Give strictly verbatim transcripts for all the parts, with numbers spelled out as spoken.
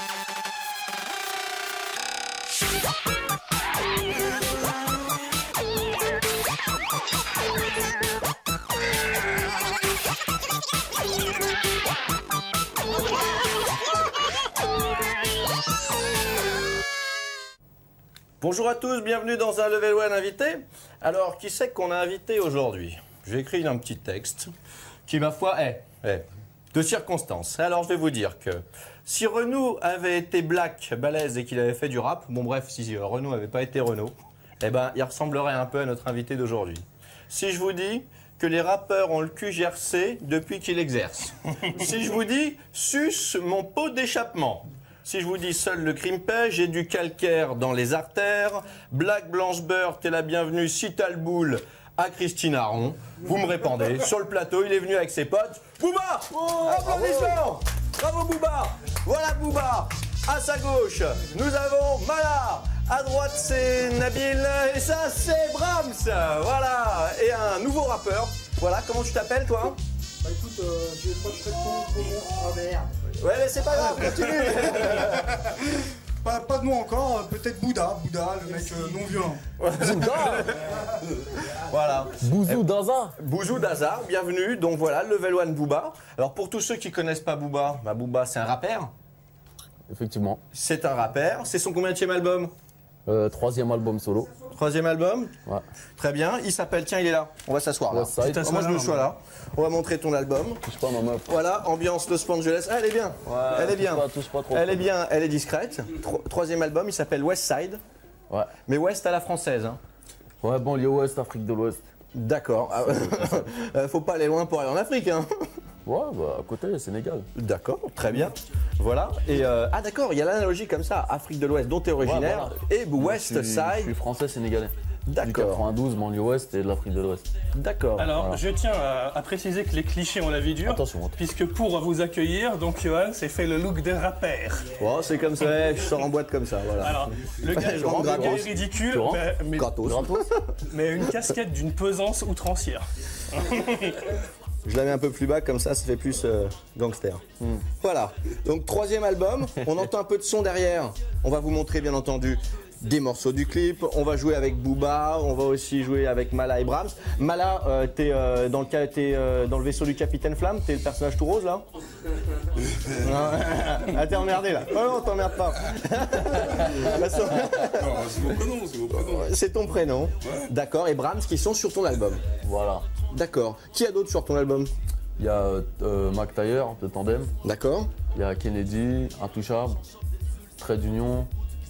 Bonjour à tous, bienvenue dans un Level One invité. Alors, qui c'est qu'on a invité aujourd'hui? J'ai écrit un petit texte qui, ma foi, est, est de circonstance. Alors, je vais vous dire que si Renaud avait été black, balèze et qu'il avait fait du rap, bon bref, si Renaud n'avait pas été Renaud, eh ben, il ressemblerait un peu à notre invité d'aujourd'hui. Si je vous dis que les rappeurs ont le cul gercé depuis qu'il exerce. Si je vous dis « suce mon pot d'échappement ». Si je vous dis seul le crime paie, j'ai du calcaire dans les artères. Black Blanche Beurre, t'es la bienvenue si t'as le boule à Christine Aron. Vous me répondez. Sur le plateau, il est venu avec ses potes. Booba, oh, applaudissements. Bravo Booba. Voilà Booba. À sa gauche, nous avons Mala. À droite, c'est Nabil. Et ça, c'est Brahms. Voilà. Et un nouveau rappeur. Voilà, comment tu t'appelles, toi? Bah écoute, euh, j'ai pas de réponse pour mon... Oh merde. Ouais, mais c'est pas grave, continue. pas, pas de nom encore, euh, peut-être Bouddha, Bouddha, le mec euh, non violent. Bouddha. Voilà. Bouzou Daza. Bouzou Daza, bienvenue. Donc voilà, Level One Booba. Alors pour tous ceux qui connaissent pas Booba, bah Booba c'est un rappeur. Effectivement. C'est un rappeur. C'est son combienième album? Euh, troisième album solo. Troisième album? Ouais. Très bien. Il s'appelle, tiens, il est là. On va s'asseoir là. Westside. Oh, moi je me sois là. On va montrer ton album. Touche pas ma meuf. Voilà, ambiance Los Angeles. Ah, elle est bien. Ouais, elle est touche bien. Pas, touche pas trop. Elle est bien, elle est discrète. Tro troisième album, il s'appelle Westside. Ouais. Mais West à la française. Hein. Ouais, banlieue ouest, Afrique de l'Ouest. D'accord. Ah, faut pas aller loin pour aller en Afrique. Hein. Ouais, bah à côté, Sénégal. D'accord, très bien. Voilà. Et euh, ah d'accord, il y a l'analogie comme ça, Afrique de l'Ouest dont tu es originaire, ouais, voilà. et West je suis, Side. Je suis français sénégalais. D'accord. Du quatre-vingt-douze, banlieue ouest et de l'Afrique de l'Ouest. D'accord. Alors, voilà. je tiens à, à préciser que les clichés ont la vie dure. Attention, attention. Puisque pour vous accueillir, donc Johan s'est fait le look de rappeur. Oh, c'est comme ça, je sors en boîte comme ça, voilà. Alors, le gars, Je rentre le gars gratos. est ridicule, Tu rentres mais, mais, Gratos. mais une casquette d'une pesance outrancière. Je la mets un peu plus bas, comme ça, ça fait plus euh, gangster. Mm. Voilà. Donc, troisième album. On entend un peu de son derrière. On va vous montrer, bien entendu, des morceaux du clip. On va jouer avec Booba. On va aussi jouer avec Mala et Brahms. Mala, euh, t'es euh, dans, euh, dans le vaisseau du Capitaine Flamme. T'es le personnage tout rose, là. Ah, t'es emmerdé, là. Oh non, t'emmerdes pas. C'est mon prénom, c'est mon prénom. C'est ton prénom. Ouais. D'accord. Et Brahms qui sont sur ton album. Voilà. D'accord. Qui a d'autres sur ton album? Il y a euh, Mac Taylor de Tandem. D'accord. Il y a Kennedy, Intouchable, Trait d'Union.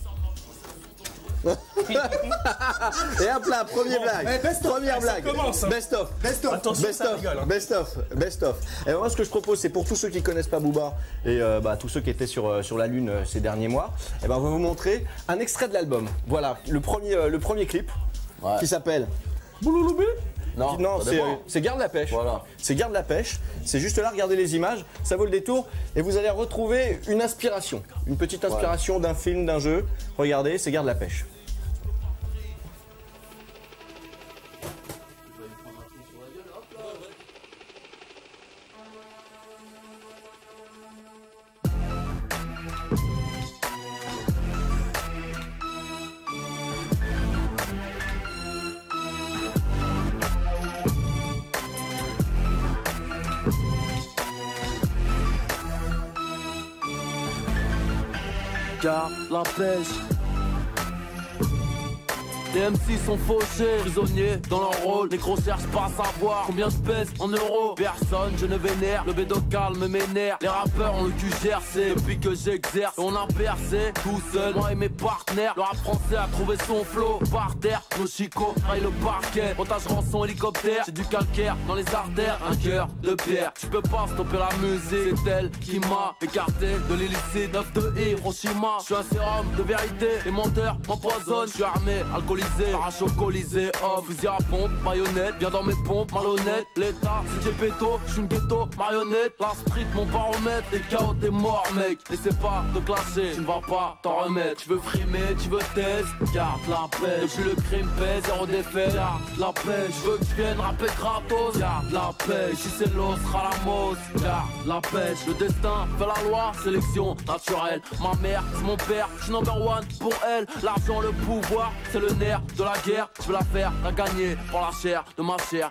Et hop là, premier blague. Eh, best of. Première Eh, ça blague. commence, hein. Best of. Best of. Attention, Best ça of, rigole. Hein. best of, best of. Et moi, ce que je propose, c'est pour tous ceux qui connaissent pas Booba et euh, bah, tous ceux qui étaient sur, euh, sur la Lune euh, ces derniers mois, et ben, on va vous montrer un extrait de l'album. Voilà, le premier, euh, le premier clip Ouais. qui s'appelle Boulouloubé. Non, Non, ça c'est dépend. euh, c'est Garde la pêche. Voilà. C'est Garde la pêche. C'est juste là, regardez les images, ça vaut le détour. Et vous allez retrouver une inspiration, une petite inspiration d'un film, d'un jeu. Regardez, c'est Garde la pêche. Garde la pêche. Les M C sont fauchés, prisonniers dans leur rôle. Les gros cherchent pas à savoir combien je pèse en euros. Personne, je ne vénère, le bédo calme m'énerve. Les rappeurs ont le cul gercé depuis que j'exerce. On a percé tout seul, moi et mes partenaires. Le rap français a trouvé son flow par terre. Nos chicots raillent le parquet. Montage rançon hélicoptère, j'ai du calcaire dans les artères. Un cœur de pierre, tu peux pas stopper la musique. C'est elle qui m'a écarté de l'illicite. neuf de Hiroshima, je suis un sérum de vérité. Les menteurs m'empoisonnent, je suis armé, alcoolisé. alcoolisé, arrache au colisée, off, fusil à pompe, baïonnette, viens dans mes pompes, malhonnête, l'état, si j'ai péto, j'suis une ghetto, marionnette, la street, mon baromètre, les K O t'es mort mec, essaie pas de clasher, tu ne vas pas t'en remettre, tu veux frimer, tu veux test, garde la paix, depuis le crime pèse, zéro défait, garde la paix, je veux que tu viennes rapper gratos, garde la paix, si c'est l'os, Ralamos, garde la paix, le destin fait la loi, sélection naturelle, ma mère, c'est mon père, je suis number one pour elle, l'argent, le pouvoir, c'est le nerf de la guerre, je veux la faire, la gagner, pour la chair de ma chair.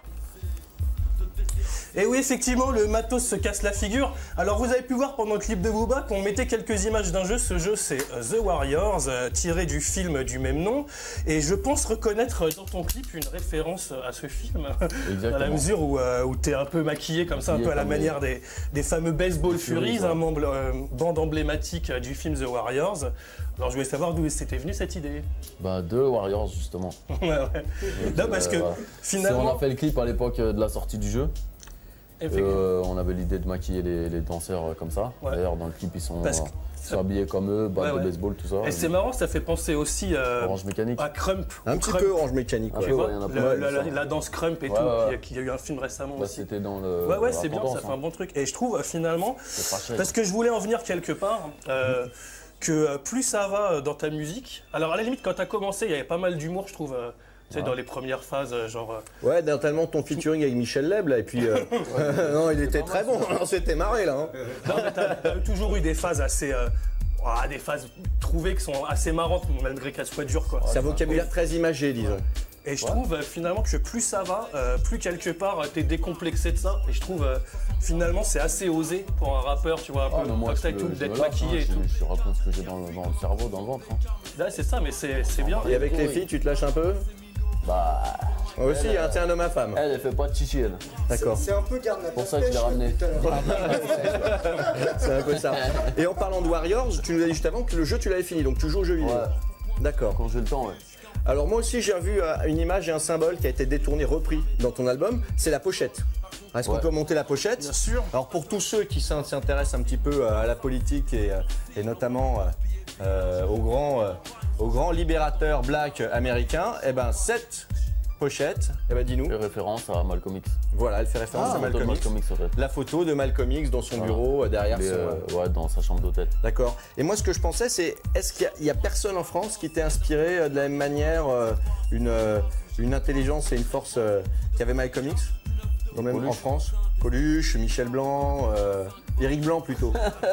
Et oui, effectivement, le matos se casse la figure. Alors, vous avez pu voir pendant le clip de Booba qu'on mettait quelques images d'un jeu. Ce jeu, c'est The Warriors, euh, tiré du film du même nom. Et je pense reconnaître dans ton clip une référence à ce film. Exactement. Dans la mesure où, euh, où t'es un peu maquillé comme ça, un peu à la manière des, des fameux Baseball Furies, ouais. un membre, euh, bande emblématique du film The Warriors. Alors, je voulais savoir d'où c'était venu cette idée. Bah, de Warriors, justement. ouais, ouais. Donc, Non, parce euh, que voilà. finalement. On a fait le clip à l'époque de la sortie du jeu. Euh, on avait l'idée de maquiller les, les danseurs comme ça. Ouais. D'ailleurs, dans le clip, ils sont, Parce que- ils sont habillés comme eux, balle Ouais, de ouais. baseball, tout ça. Et c'est marrant, ça fait penser aussi euh, Orange Mécanique. à Crump. Un Ou petit Crump, peu Orange Mécanique. Un ouais. peu, ouais, il y en a Le- plein. la, la- la danse Crump et Ouais, tout, ouais, ouais. qui a eu un film récemment Bah, aussi. c'était dans le. Ouais, ouais, dans c'est la bien, ça tendance, fait hein. un bon truc. Et je trouve euh, finalement, C'est pas cher. parce que je voulais en venir quelque part, euh, que euh, plus ça va euh, dans ta musique. Alors à la limite, quand t'as commencé, il y avait pas mal d'humour, je trouve. euh, Tu sais, Ouais. dans les premières phases, euh, genre. euh, Ouais, notamment ton featuring avec Michel Leb, là, et puis... euh, non, il était très bon, on s'était marré, là. hein. Non, mais t'as t'as toujours eu des phases assez. euh, ouah, des phases trouvées qui sont assez marrantes, malgré qu'elles soient dures, quoi. C'est un vocabulaire très imagé, disons. Et je trouve euh, finalement que plus ça va, euh, plus quelque part euh, t'es décomplexé de ça. Et je trouve euh, finalement c'est assez osé pour un rappeur, tu vois, un Ah, peu mais moi, comme je ça et me- tout, je me d'être lâche, maquillé hein, et tout. Je, je raconte ce que j'ai dans le, dans le cerveau, dans le ventre. hein. Là c'est ça, mais c'est c'est bien. Et avec les Oui. filles, tu te lâches un peu? Bah. Moi aussi, hein, t'es un homme à femme. Elle, elle fait pas de chichi, elle. D'accord. C'est un peu garde la Pour passe ça que je l'ai pêche, ramené. tout à l'heure. C'est un peu ça. Et en parlant de Warriors, tu nous as dit juste avant que le jeu, tu l'avais fini, donc tu joues aux jeux vidéo. Ouais. D'accord. Quand j'ai le temps, ouais. Alors moi aussi, j'ai vu euh, une image et un symbole qui a été détourné, repris dans ton album, c'est la pochette. Est-ce qu'on Ouais. peut monter la pochette? Bien sûr. Alors pour tous ceux qui s'in- s'intéressent un petit peu euh, à la politique et, euh, et notamment euh, euh, aux grands euh, aux grands libérateurs black américains, eh ben cette pochette, eh ben dis-nous. Fait référence à Malcolm X. Voilà, elle fait référence Ah, à Malcolm X. Malcolm X, en fait. La photo de Malcolm X dans son Ah. bureau euh, derrière Mais, son. euh, euh, ouais, dans sa chambre d'hôtel. D'accord. Et moi, ce que je pensais, c'est est-ce qu'il y a- il y, a personne en France qui t'ait inspiré euh, de la même manière euh, une, euh, une intelligence et une force euh, qu'avait Malcolm X dans le même Coluche. en France? Coluche, Michel Blanc, euh, Éric Blanc plutôt.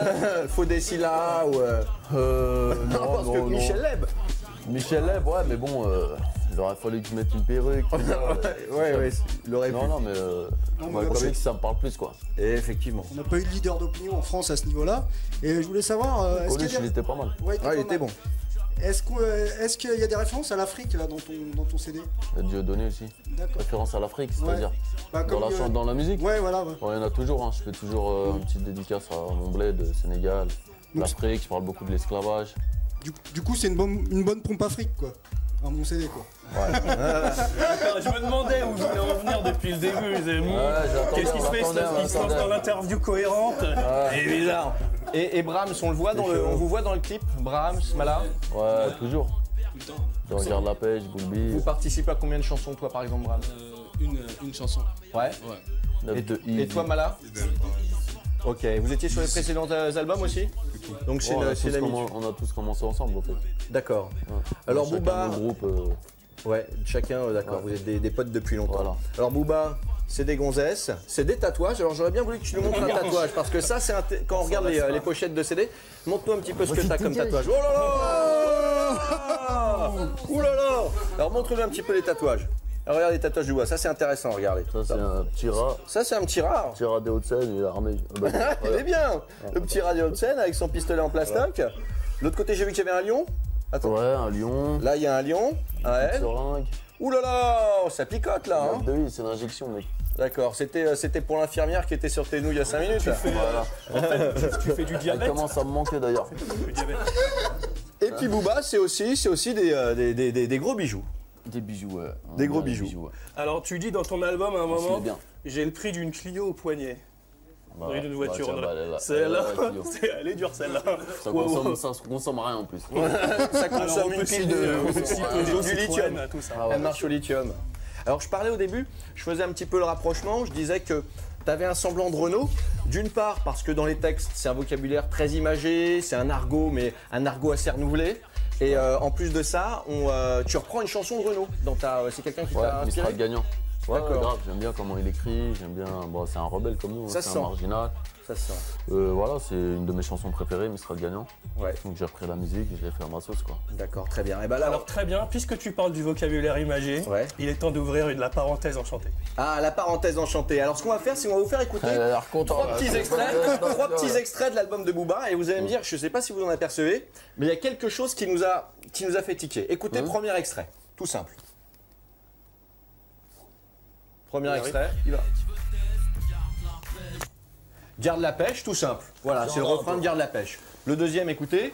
Faudessila ou. Euh... Euh, Non, parce que Michel Leb. Michel Leb, ouais, mais bon, euh, il aurait fallu que je mette une perruque. tout ça. ouais, ouais, il aurait Non, pu. non, mais euh, Non, mais Malcolm c'est- X, ça me parle plus, quoi. Et effectivement. On n'a pas eu de leader d'opinion en France à ce niveau-là. Et je voulais savoir, euh, est-ce qu'il Coluche, y a il des... était pas mal. Ouais, Ah, il pas était mal. bon. Est-ce qu'on, euh, est-ce qu'il y a des références à l'Afrique là dans ton, dans ton C D? Il y a Dieudonné aussi. D'accord. Référence à l'Afrique, Ouais. c'est-à-dire. Bah, Dans comme, la euh, chan- dans la musique. Ouais, voilà. Ouais. Ouais, il y en a toujours, hein. Je fais toujours euh, une petite dédicace à mon bled, Sénégal, Donc, l'Afrique, je parle beaucoup de l'esclavage. Du, du coup, c'est une bonne, une bonne pompe Afrique, quoi. À mon C D, quoi. Attends, je me demandais où vous voulez en venir depuis le début. je disais, hmm, Ouais, j'attendais, Qu'est-ce qui se fait? Il se j'attendais, lance- il se lance j'attendais. dans l'interview cohérente. C'est bizarre. Et, et Brahms, on le voit dans le, on vous voit dans le clip, Brahms, Mala. Ouais, toujours. Je regarde la pêche, Boulby, Vous participez à combien de chansons, toi, par exemple, Brahms? Euh, une, une chanson. Ouais. Ouais. neuf Et, de et toi, Mala? Ok. Vous étiez sur les précédents euh, albums aussi? Donc c'est on, une- a c'est tous l'amitié. commen- on a tous commencé ensemble, en fait. D'accord. Ouais. Alors, Chacun Booba- nos groupes, euh, Ouais, chacun, euh, d'accord, Ouais. vous êtes des, des potes depuis longtemps. Voilà. Alors Booba, c'est des gonzesses, c'est des tatouages. Alors j'aurais bien voulu que tu nous montres un tatouage, parce que ça, c'est un t- quand on regarde les, euh, les pochettes de C D, montre-nous un petit peu ce que tu as comme tatouage. Oh là là Ouh là là Alors montre-nous un petit peu les tatouages. Alors regarde les tatouages du bois, ça c'est intéressant, regardez. ça, c'est un petit rat. Ça c'est un petit rat. Petit rat des Hauts-de-Seine, il est armé. Ah bah, Il est voilà. bien. Le petit radio de scène avec son pistolet en plastoc. L'autre côté, j'ai vu qu'il y avait un lion. Attends. Ouais, un lion, Là, il y a un lion, un une L. seringue. Ouh là là, ça picote là. Hein. De oui, c'est l'injection, mec. D'accord, c'était euh, c'était pour l'infirmière qui était sur tes nouilles il y a cinq minutes. là. Voilà. Tu fais du Elle diabète. commence à me manquer d'ailleurs. Du diabète. Et puis Booba, c'est aussi, c'est aussi des, euh, des, des- des- des gros bijoux. Des bijoux, ouais. Des gros Ouais, bijoux. ouais. Alors tu dis dans ton album à un On se moment, met bien. j'ai le prix d'une Clio au poignet. Bah, Bruit d'une bah, voiture. tiens, on a- bah, elle est là. Celle-là, Elle est là, Clio. c'est- elle est dure celle-là. Ça Wow, consomme, wow. ça se consomme rien en plus. Ça consomme une pile de, du lithium. Tout ça. Ah ouais. Elle marche au lithium. Alors je parlais au début, je faisais un petit peu le rapprochement, je disais que tu avais un semblant de Renault, d'une part parce que dans les textes c'est un vocabulaire très imagé, c'est un argot mais un argot assez renouvelé. Et euh, en plus de ça, on, euh, tu reprends une chanson de Renault. dans ta- C'est quelqu'un qui Ouais, t'a inspiré. Mistral gagnant. Ouais, D'accord. ouais, grave, j'aime bien comment il écrit, j'aime bien. Bon, c'est un rebelle comme nous, hein, Ça c'est se un sent. marginal. Ça se sent. Euh, voilà, c'est une de mes chansons préférées, Mistral gagnant. Ouais, Donc j'ai repris la musique et je l'ai fait à ma sauce quoi. d'accord, très bien. Et ben là, Alors très bien, puisque tu parles du vocabulaire imagé, Ouais. il est temps d'ouvrir une- la parenthèse enchantée. ah, la parenthèse enchantée. Alors ce qu'on va faire, c'est qu'on va vous faire écouter Elle a l'air contente, trois là. petits extraits, trois petits extraits de l'album de Booba. Et vous allez me dire, je sais pas si vous en apercevez, mais il y a quelque chose qui nous a, qui nous a fait tiquer. Écoutez, Mmh. premier extrait, tout simple. Premier Oui. extrait, il va. Garde la pêche, tout simple. Voilà, c'est le refrain de Garde la pêche. Le deuxième, écoutez.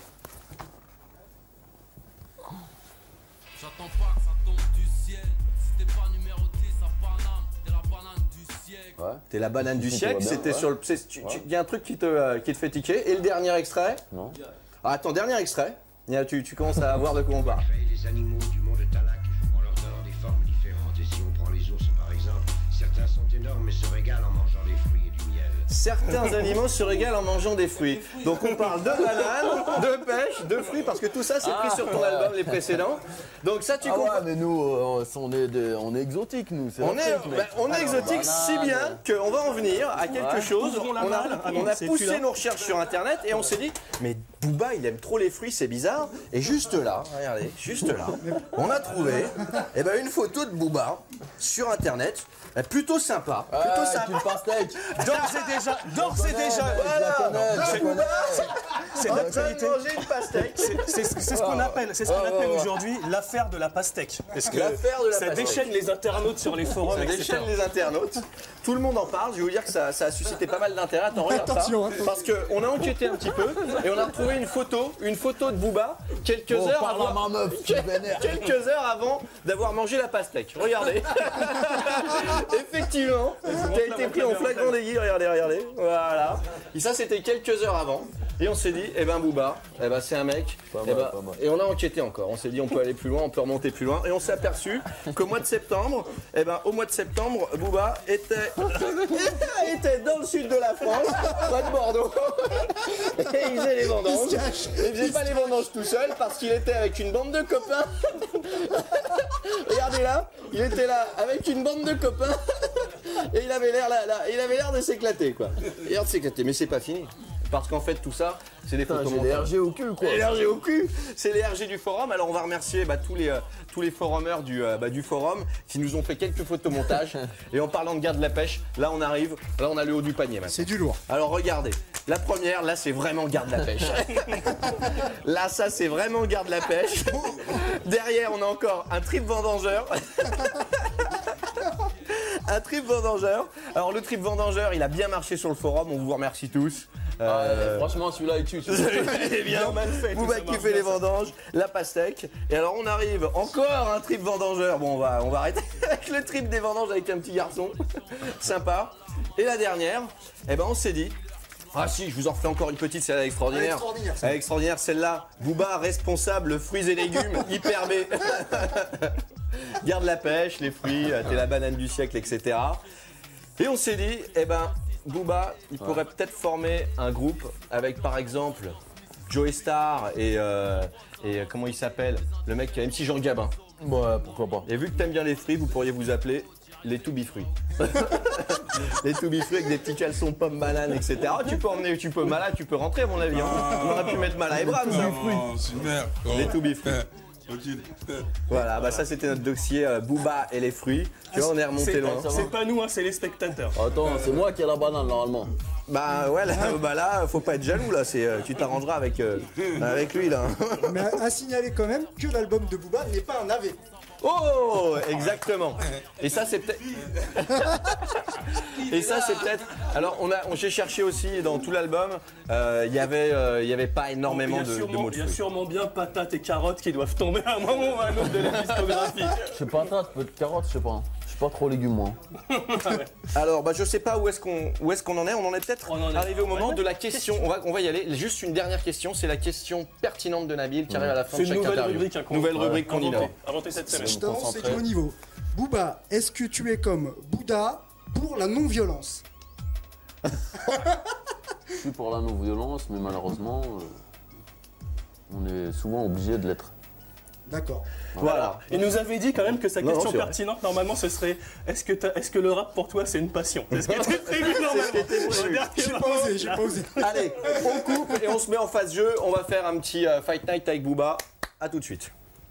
J'attends pas que ça tombe du ciel. Si t'es pas numéroté, ça banane. T'es la banane du siècle. Ouais. T'es la banane du Ça siècle, va bien, c'était ouais. sur le. c'est- tu- tu- Ouais. Il y a un truc qui te, euh, qui te fait tiquer. Et le dernier extrait. Non. Ah, attends, dernier extrait. Il y a- Tu, tu commences à voir de quoi on parle. Les animaux du monde Talak, en leur donnant des formes différentes. Et si on prend les ours par exemple, certains sont énormes mais se régalent en mangeant des fruits et du miel. Certains animaux se régalent en mangeant des fruits. Donc on parle de bananes, de pêche, de fruits, parce que tout ça c'est pris sur ton album les précédents. Donc ça tu Ah comprends. ouais, mais nous, euh, on est, des- on est exotiques nous. c'est On notre est, truc, mec. bah, on est Alors, exotique si banane. bien qu'on va en venir à quelque Ouais. chose. Ouvrons la On a, malle. Ah non, on a c'est poussé plus là. nos recherches sur internet et on s'est dit, mais Booba il aime trop les fruits, c'est bizarre. Et juste là, regardez, juste là, on a trouvé eh ben, une photo de Booba sur internet, eh, plutôt sympa. Plutôt Ah, sympa. tu le pastèque. D'ores et déjà, d'ores et déjà, Voilà, c'est- Booba c'est en train l'actualité. de manger une pastèque. C'est c'est- c'est ce qu'on appelle, c'est ce qu'on Ouais, ouais, appelle ouais. aujourd'hui l'affaire de la pastèque. Parce que L'affaire de la ça pastèque. déchaîne les internautes sur les forums, Ça et cetera. déchaîne les internautes. Tout le monde en parle. Je vais vous dire que ça, ça a suscité pas mal d'intérêt. Attends, regarde Attention, ça. attention. Parce qu'on a enquêté un petit peu et on a retrouvé une photo, une photo de Booba quelques Bon, heures parle à avant, ma meuf, tu me vénères. quelques heures avant d'avoir mangé la pastèque. Regardez. Effectivement, qui a été pris en flagrant délit. Regardez, regardez. Voilà. Et ça, c'était quelques heures avant. Et on s'est dit, eh ben Booba, eh ben c'est un mec. Pas eh mal, ben- pas mal. et on a enquêté encore. On s'est dit, on peut aller plus loin, on peut remonter plus loin. Et on s'est aperçu qu'au mois de septembre, eh ben au mois de septembre, Booba était, était dans le sud de la France, près de Bordeaux. Et il faisait les vendanges. Il faisait pas les vendanges tout seul parce qu'il était avec une bande de copains. Regardez là, il était là avec une bande de copains et il avait l'air là, là, il avait l'air de s'éclater quoi. Il a l'air de s'éclater, mais c'est pas fini. Parce qu'en fait tout ça, c'est des Putain, photos j'ai des montages. R G au cul quoi. Les R G au cul, c'est les R G du forum. Alors on va remercier bah, tous les euh, tous les forumers du euh, bah, du forum qui nous ont fait quelques photomontages. Et en parlant de garde de la pêche, là on arrive, là on a le haut du panier maintenant. C'est du lourd. Alors regardez, la première, là c'est vraiment garde la pêche. Là ça c'est vraiment garde la pêche. Derrière on a encore un trip vendangeur. Un trip vendangeur. Alors le trip vendangeur, il a bien marché sur le forum, on vous remercie tous. Ah, Euh, franchement, celui-là, il tue. Eh bien, mal fait, tout Booba ça qui marche fait bien, les ça. vendanges, la pastèque. Et alors on arrive encore un trip vendangeur. Bon, on va, on va arrêter avec le trip des vendanges avec un petit garçon. Sympa. Et la dernière, eh ben on s'est dit. Ah si, je vous en refais encore une petite, celle-là extraordinaire. Extraordinaire, Elle est extraordinaire, celle-là. Booba, responsable, fruits et légumes, hyper B. Garde la pêche, les fruits, euh, t'es la banane du siècle, et cetera. Et on s'est dit, eh ben, Booba, il pourrait peut-être former un groupe avec, par exemple, Joey Star et, euh, et euh, comment il s'appelle, le mec M C Jean Gabin. Ouais, pourquoi pas. Et vu que t'aimes bien les fruits, vous pourriez vous appeler les To Be Fruits. Les To Be Fruits avec des petits caleçons pommes, bananes, et cetera. Tu peux emmener, tu peux Mala, tu peux rentrer à mon avis. Hein. On aurait pu mettre Mala et Bram. ça. Oh, super. Les To Be Fruits. Tranquille. Voilà, bah ça c'était notre dossier euh, Booba et les fruits. Tu vois, on est remonté C'est loin. c'est pas nous, hein, c'est les spectateurs. Attends, c'est moi qui ai la banane normalement. Bah ouais, là, bah là, faut pas être jaloux là. C'est, euh, tu t'arrangeras avec euh, avec lui là. Mais à, à signaler quand même que l'album de Booba n'est pas un A V. Oh, exactement. Et ça c'est peut-être. Et ça c'est peut-être. Alors on a, on j'ai cherché aussi dans tout l'album. euh, Il y avait, euh, il y avait pas énormément il y de, a de sûrement, mots de il y a fruits. sûrement bien patates et carottes qui doivent tomber à un moment ou à un autre de la discographie. Je sais pas, patate, peut-être carotte, je sais pas. suis pas trop légume, moi. Alors, bah, je sais pas où est-ce qu'on où est-ce qu'on en est. On en est peut-être On en est- arrivé au moment Ouais, de la question. On va, on va y aller. Juste une dernière question. C'est la question pertinente de Nabil qui arrive à la fin C'est de une chaque nouvelle interview. rubrique, hein, qu'on- Nouvelle ouais. rubrique qu'on innove. Inventée inventée cette semaine. Je t'avance, c'est concentré. du haut niveau. Booba, est-ce que tu es comme Bouddha pour la non-violence? Je suis pour la non-violence, mais malheureusement, euh, on est souvent obligé de l'être. D'accord. Voilà. Il nous avait dit quand même que sa Non, question c'est vrai. pertinente, normalement, ce serait est-ce que, t'as- est-ce que le rap pour toi c'est une passion? C'est ce qui était prévu normalement. J'ai pas osé, j'ai pas osé. Allez, on coupe et on se met en phase jeu. On va faire un petit euh, Fight Night avec Booba. À tout de suite.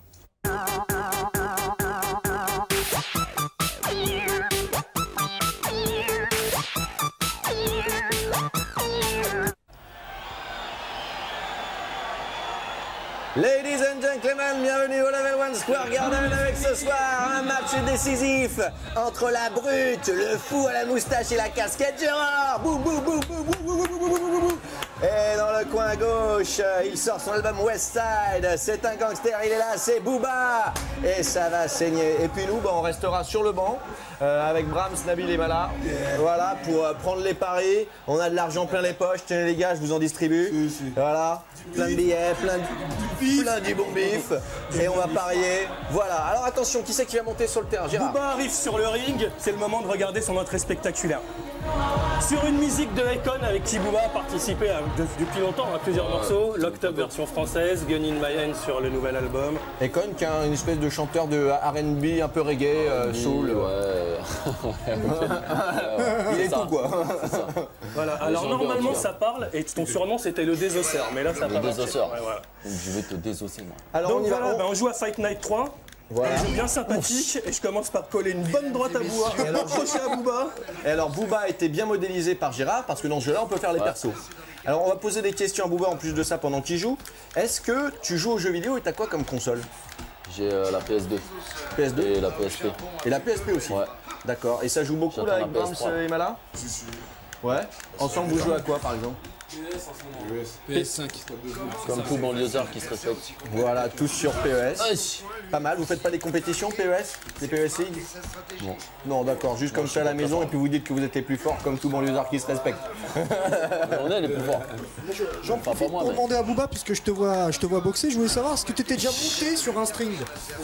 Ladies and gentlemen, bienvenue au Level One Square Garden avec ce soir un match décisif entre la brute, le fou à la moustache et la casquette Gérard. Bou bou bou bou bou bou bou bou bou bou. Et dans le coin gauche, il sort son album West Side. C'est un gangster, il est là, c'est Booba. Et ça va saigner. Et puis nous, bah, on restera sur le banc euh, avec Brahms, Nabil et Mala. Voilà, pour euh, prendre les paris. On a de l'argent plein les poches. Tenez les gars, je vous en distribue. Voilà, plein de billets, plein de... plein du bon bif et on va parier. Voilà. Alors attention, qui c'est qui va monter sur le terrain? Gérard. Booba arrive sur le ring, c'est le moment de regarder son entrée spectaculaire. Sur une musique de Akon avec qui Booba a participé à- de- depuis longtemps à plusieurs morceaux, Locked Up version française, Gun in My Hand sur le nouvel album. Akon, qui est une espèce de chanteur de R and B un peu reggae, euh, soul. Ouais. Il est ça. tout quoi. Voilà. Alors gens bien, normalement tu vois. ça parle et ton surnom c'était le désosseur, mais là ça Le pas marché. désosseur. Ouais, voilà. Donc, je vais te désosser, moi. Alors Donc on y va. voilà, on- ben, on joue à Fight Night trois. Voilà. Un jeu bien sympathique et je commence par coller une bonne droite à Booba, accrocher à Booba. Et alors Booba a été bien modélisé par Gérard parce que dans ce jeu-là on peut faire les persos. Alors on va poser des questions à Booba en plus de ça pendant qu'il joue. Est-ce que tu joues aux jeux vidéo et t'as quoi comme console? J'ai euh, la P S deux P S deux et la P S P. et la P S P aussi. Ouais. D'accord. Et ça joue beaucoup J'attends là avec la P S Brahms trois. et Mala? Ouais. Ensemble vous jouez à quoi par exemple? P S cinq. Comme tout banlieusard qui se respecte. Voilà, tous sur P E S. Wesh. Pas mal, vous faites pas des compétitions P E S? Des P E S League? Non. Non, d'accord, juste comme ça à la maison et puis vous dites que vous êtes les plus forts comme tout banlieusard qui se respecte. On est les plus forts. J'en Enfin, profite pas moi, pour mais- demander à Booba, puisque je te vois, je te vois boxer, je voulais savoir, est-ce que tu étais déjà monté sur un string?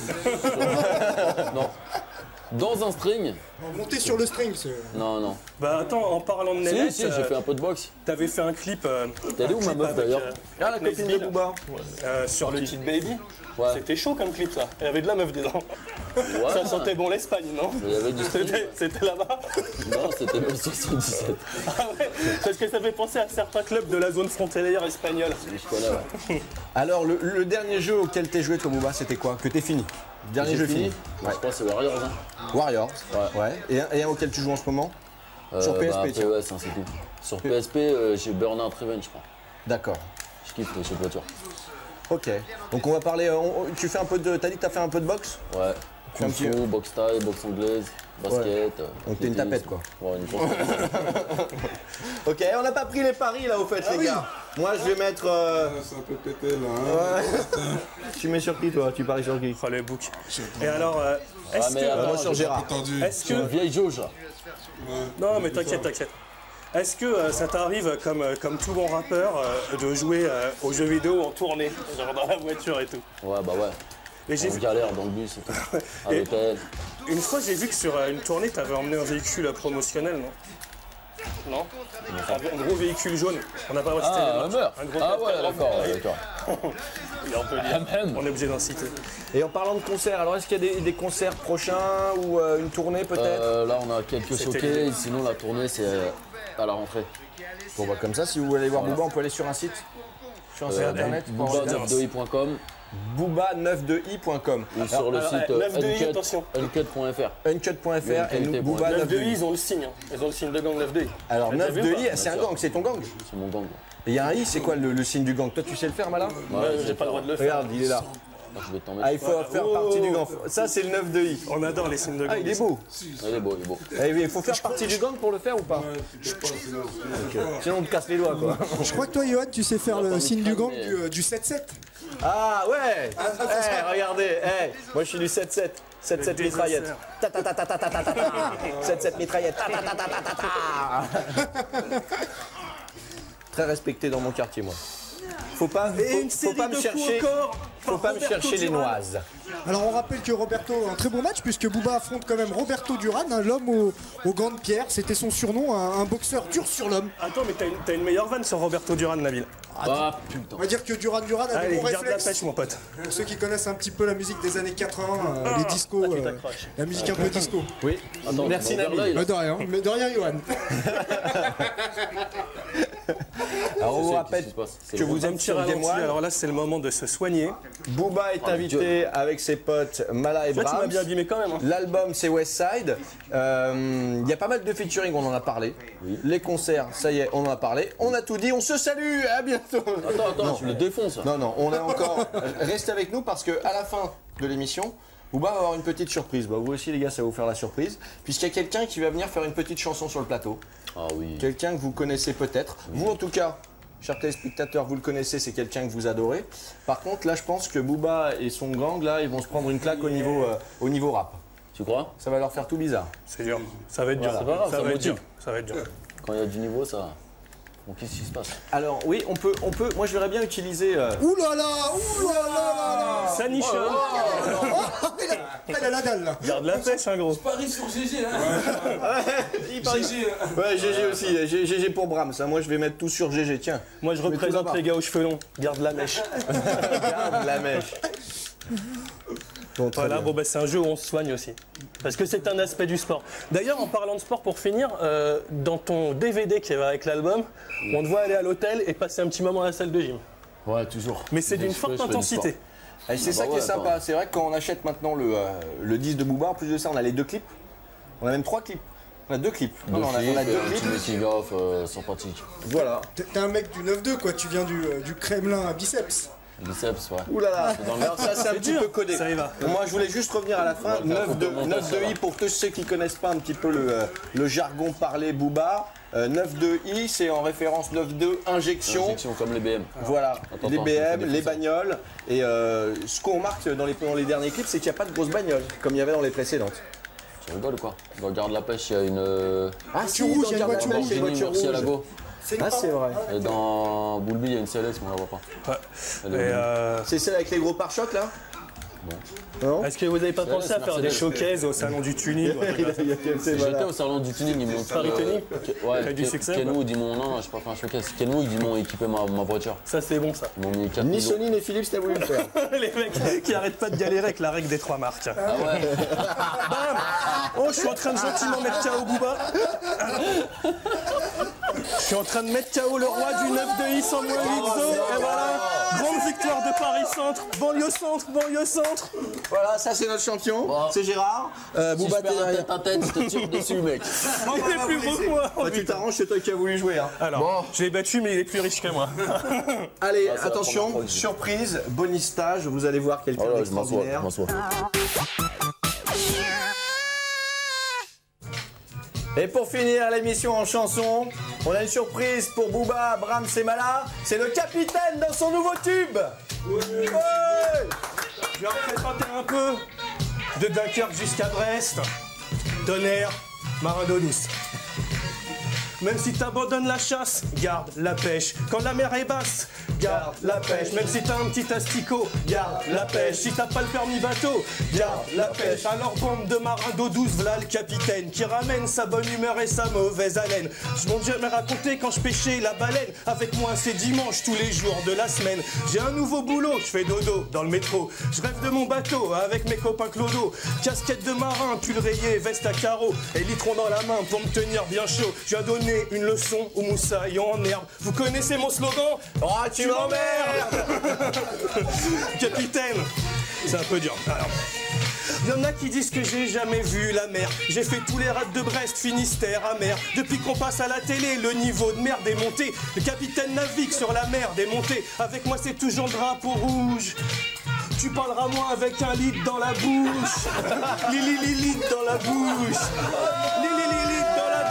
Non. Dans un string? Monté sur le string, c'est... Non, non. Bah attends, en parlant de Si, Nénette, si, j'ai fait un peu de boxe. t'avais fait un clip, euh, T'es allé où ma clip meuf avec, d'ailleurs? euh, Ah, la copine de Nesbill, Booba. euh, sur le titre Baby. Ouais. C'était chaud comme clip ça. Il y avait de la meuf dedans. Ouais. Ça sentait bon l'Espagne, non? Il y avait du string. C'était c'était là-bas. Non, c'était même soixante-dix-sept. Ah ouais, parce que ça fait penser à certains clubs de la zone frontalière espagnole. Je connais, ouais. Alors, le, le dernier jeu auquel t'es joué, toi, Booba, c'était quoi? Que t'es fini? Dernier J'ai jeu fini? Je crois que c'est Warriors. Hein. Warriors. Ouais. Ouais. Et un, et un auquel tu joues en ce moment? Sur Euh, P S P, bah, tiens. P E S, hein, c'est tout. Sur P S P, euh, j'ai Burnout Revenge, je crois. D'accord. Je kiffe les jeux de voiture. Ok. Donc on va parler. euh, on- tu fais un peu de. T'as dit que t'as fait un peu de boxe? Ouais. Fais un Kung petit- Fu, boxe thaï, boxe anglaise, basket. euh, Donc t'es une athlétisme. tapette, quoi. Ouais, une grosse tapette. Ok, on n'a pas pris les paris là au fait, les gars. Moi je vais mettre. euh, C'est un peu pété là. Hein. Tu mets sur qui toi? Tu paries sur qui? Oh les boucs. Et alors, euh, est-ce Ah, mais que. attends, Moi sur Gérard. Entendu. Est-ce C'est une que. vieille jauge, là. Non, mais t'inquiète, t'inquiète. Est-ce que euh, ça t'arrive, comme, euh, comme tout bon rappeur, euh, de jouer euh, aux jeux vidéo en tournée, genre dans la voiture et tout? Ouais, bah ouais. Et j'ai On vu, galère dans le bus et tout. À Et- l'hôtel. une fois, j'ai vu que sur euh, une tournée, t'avais emmené un véhicule euh, promotionnel, non? Non? Un, un gros véhicule jaune. On n'a pas le droit de citer les Ah, un marques. meurtre. Un gros Ah quatre-quatre ouais, d'accord, roues. ouais, d'accord. Et on peut Ah, dire. même. On est obligé d'en citer. Et en parlant de concerts, alors est-ce qu'il y a des, des concerts prochains ou euh, une tournée peut-être? Euh, là, on a quelques C'était choqués. l'idée. Sinon, la tournée, c'est euh, à la rentrée. Bon bah comme ça, si vous voulez aller voir Booba, on peut aller sur un site? Sur un site Euh, internet? booba neuf deux i point com booba neuf deux i point com ou sur le alors, site euh, euh, neuf deux i, uncut- attention. uncut point f r. uncut point f r et nous, Uncut. Booba neuf neuf deux deux i, i. ils ont le signe. hein. Ils ont le signe de gang neuf deux i. Alors T'as neuf vu ou deux pas i, c'est un sûr. gang, c'est ton gang? C'est mon gang. Et il y a un i, c'est quoi le, le signe du gang? Toi tu sais le faire, Malin? Ouais, j'ai pas le droit de le faire. Regarde, il est là. Je vais t'en mettre. Ah, il faut Voilà. faire Oh. partie du gang. Ça, c'est le neuf de I. On adore les signes de gang. Ah, il est beau. Ah, il est beau, il est beau. Eh oui, il faut faire partie du gang pour le faire ou pas? Sinon, on te casse les doigts, quoi. Je crois que toi, Johan, tu sais faire le signe du gang du, euh, du sept sept. Ah, ouais. Eh, regardez. Eh, moi, je suis du sept sept. sept sept mitraillette. Ta ta ta ta ta ta ta ta ta. sept sept mitraillette. Ta ta ta ta ta ta ta. Très respecté dans mon quartier, moi. Faut pas, Et faut, une faut série pas me de chercher, coups au corps faut par pas me Roberto chercher les Duran. noises. Alors on rappelle que Roberto, un très bon match puisque Booba affronte quand même Roberto Duran, hein, l'homme au, au gant de pierre. C'était son surnom, un, un boxeur dur sur l'homme. Attends, mais t'as une, t'as une meilleure vanne sur Roberto Duran, Nabil. Ah putain. On va dire que Duran Duran a des Allez, bons garde la réflexes. pêche, mon pote. Pour ceux qui connaissent un petit peu la musique des années quatre-vingts, euh, les discos, tu euh, t'accroches. la musique un peu disco. Oui. Attends, Merci, regarde Nabil. là, il a- Mais de rien, mais de rien, Johan. Alors, on vous C'est- rappelle qu'est-ce qui se passe C'est que le vous Un êtes petit sur ralenti, Game One. alors là, c'est le moment de se soigner. Booba est Oh, invité avec ses potes Mala et Toi, tu m'as Brahms. bien abîmé quand même. Hein. L'album c'est Westside. Euh, Il y a pas mal de featuring, on en a parlé. Les concerts, ça y est, on en a parlé. On a tout dit, on se salue, à bientôt. Attends, attends, Non. tu le défonces. Non, non, on est encore. Restez avec nous parce que à la fin de l'émission, Booba va avoir une petite surprise. Bah, vous aussi, les gars, ça va vous faire la surprise. Puisqu'il y a quelqu'un qui va venir faire une petite chanson sur le plateau. Ah oui. Quelqu'un que vous connaissez peut-être. Vous, en tout cas, chers téléspectateurs, vous le connaissez, c'est quelqu'un que vous adorez. Par contre, là, je pense que Booba et son gang, là, ils vont se prendre une claque au niveau, euh, au niveau rap. Tu crois? Ça va leur faire tout bizarre. C'est dur. Ça va être dur. Voilà. C'est pas grave, ça ça va être motive. dur. Ça va être dur. Quand il y a du niveau, ça. Bon, qu'est-ce qui se passe? Alors, oui, on peut, on peut. Moi, je verrais bien utiliser. euh, Ouh là là, ouh là là Ça niche. là là. Il a la dalle là. Garde la pêche, hein, gros. Paris sur G G, hein. il paraît- G G. Ouais, G G aussi. G G pour Brahms. hein. Moi, je vais mettre tout sur G G. Tiens. Moi, je mets tout représente là-bas. les gars aux cheveux longs. Garde la mèche. Regarde la mèche. Bon, très Voilà, bien. bon, bah, c'est un jeu où on se soigne aussi. Parce que c'est un aspect du sport. D'ailleurs, en parlant de sport, pour finir, euh, dans ton D V D qui va avec l'album, on te voit aller à l'hôtel et passer un petit moment à la salle de gym. Ouais, toujours. Mais c'est Dès d'une que je peux, forte je fais du intensité. sport. Et c'est Ah ça bah qui est ouais, sympa. attends. C'est vrai que quand on achète maintenant le, euh, le disque de Booba, en plus de ça, on a les deux clips. On a même trois clips. On a deux clips. Non, Deux non, on, a, clips, on a deux un petit clips. making of euh, sympathique. Voilà. T'es t'es un mec du neuf deux quoi, tu viens du, euh, du Kremlin à biceps. Biceps, ouais. Ouh là là. Dans le- Alors ça, c'est un petit dur, peu codé. ça y va. Moi, je voulais juste revenir à la fin. On va faire neuf de un neuf de ça I, va. pour tous ceux qui connaissent pas un petit peu le, euh, le jargon parlé Booba. Euh, neuf de I, c'est en référence neuf de injection. Injection comme les B M. Voilà, Attends, les attends, B je vais M, défoncer. les bagnoles. Et euh, ce qu'on remarque dans les, dans les derniers clips, c'est qu'il n'y a pas de grosses bagnoles, comme il y avait dans les précédentes. Tu rigoles ou quoi? Dans Garde la pêche, il y a une. euh, Ah si, rouge, il y a une voiture dans rouge, une Lamborghini voiture rouge. Murcielago. Ah, c'est vrai. Et dans Boulby, il y a une C L S, mais on la voit pas. Ouais. Elle Et, est au milieu. euh, C'est celle avec les gros pare-chocs là Non. Est-ce que vous n'avez pas C'est pensé vrai, à faire c'est des Mercedes. showcases au salon du tuning? Il a- il a capté, voilà. J'étais au salon du tuning, ils m'ont Paris Tuning Ke- Ouais, Qui a du Ke- succès, Kenwood, ils m'ont. Non, non, je pas fait un showcase. Kenwood, ils m'ont équipé ma, ma voiture. Ça, c'est bon, ça. Ils m'ont mis quatre Ni kilos. Sony ni Philips t'as voulu le faire. Les mecs qui arrêtent pas de galérer avec la règle des trois marques. Ah ouais. Bam. Oh, je suis en train de gentiment mettre K O Booba. Je suis en train de mettre K O le roi du neuf de I sans moins huit zo. Et voilà, grande victoire de Paris Centre, banlieue centre, banlieue centre. Voilà, ça c'est notre champion, c'est Gérard. Euh, Si Booba, je t'es perds un derrière. tête à tête, je te tire dessus, mec. Il est plus beau que moi. Oh, Bah, tu putain. t'arranges, c'est toi qui as voulu jouer. Hein. Alors, je l'ai battu, mais il est plus riche que moi. Allez, Ah, ça va attention, prendre un peu. surprise, bonus stage, vous allez voir quelqu'un Oh là, je m'assois, je d'extraordinaire. m'assois. Et pour finir l'émission en chanson, on a une surprise pour Booba, Brahms et Mala. C'est le capitaine dans son nouveau tube. Ouais. Je vais représenter un peu de Dunkerque jusqu'à Brest. Tonnerre, marin d'eau douce. Même si t'abandonnes la chasse, garde la pêche. Quand la mer est basse, garde la pêche. Même si t'as un petit asticot, garde la pêche. Si t'as pas le permis bateau, garde la pêche. Alors bande de marins d'eau douce, v'là le capitaine qui ramène sa bonne humeur et sa mauvaise haleine. Je m'en jamais raconté quand je pêchais la baleine. Avec moi c'est dimanche tous les jours de la semaine. J'ai un nouveau boulot, je fais dodo dans le métro. Je rêve de mon bateau avec mes copains clodo. Casquette de marin, pull rayé, veste à carreaux et litron dans la main pour me tenir bien chaud. Je viens donner une leçon aux moussaillons en herbe. Vous connaissez mon slogan? Oh, tu m'emmerdes. Capitaine, c'est un peu dur. Alors, il y en a qui disent que j'ai jamais vu la mer. J'ai fait tous les rats de Brest, Finistère, amer. Depuis qu'on passe à la télé, le niveau de merde est monté. Le capitaine navigue sur la mer des montées. Avec moi, c'est toujours drapeau rouge. Tu parleras moins avec un litre dans la bouche. Lili Lili dans la bouche. Lili Lili dans la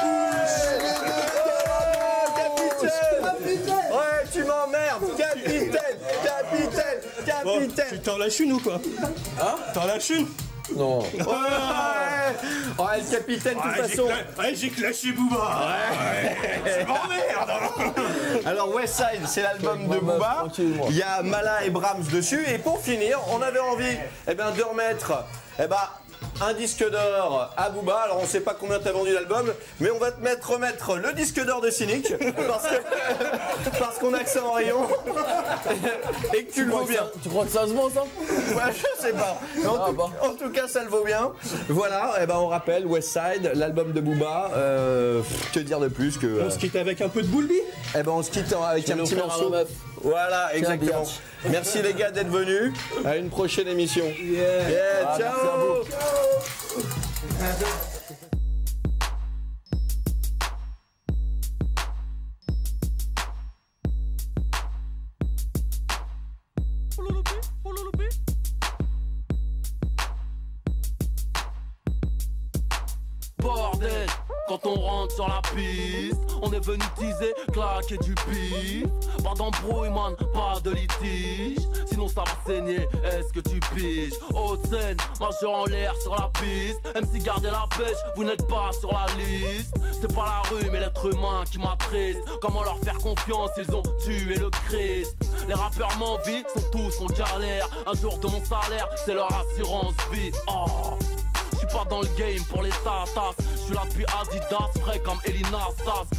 bouche. Capitaine. Ouais, tu m'emmerdes. Capitaine, capitaine, capitaine. Tu t'en lâches une ou quoi? Hein? T'en lâches une? Non. Ouais. Ouais, le capitaine, de toute façon. Ouais, j'ai clashé Booba. Ouais. Je m'emmerde. Alors Westside, c'est l'album de Moi, Booba. tranquille, moi. Il y a Mala et Brahms dessus. Et pour finir, on avait envie eh ben, de remettre eh ben, un disque d'or à Booba. Alors on sait pas combien t'as vendu l'album, mais on va te mettre remettre le disque d'or de Cynic parce que parce qu'on a que ça en rayon et que tu le vaux bien. Tu crois que ça se vend ça? Ouais, je sais pas. Mais en, Ah, tout, bah. en tout cas, ça le vaut bien. Voilà, et ben on rappelle Westside, l'album de Booba. Euh, pff, que dire de plus que. euh, On se quitte avec un peu de boulbi. Eh ben on se quitte avec Je un vais petit l'offrir à morceau. ma meuf. Voilà, exactement. biatch. Merci les gars d'être venus. À une prochaine émission. Yeah. Yeah, Ah, ciao. merci à vous. Bordel, quand on rentre sur la piste, on est venu teaser, claquer du bif. Pas d'embrouille, man, pas de litige. Sinon ça va saigner, est-ce que tu piges? Haute scène, majeur en l'air sur la piste. M C gardez la pêche, vous n'êtes pas sur la liste. C'est pas la rue, mais l'être humain qui m'attriste. Comment leur faire confiance, ils ont tué le Christ. Les rappeurs m'envient, sont tous en galère. Un jour de mon salaire, c'est leur assurance vie. Oh. Je suis pas dans le game pour les tatas. Je suis là depuis Adidas, frais comme Elina Stas.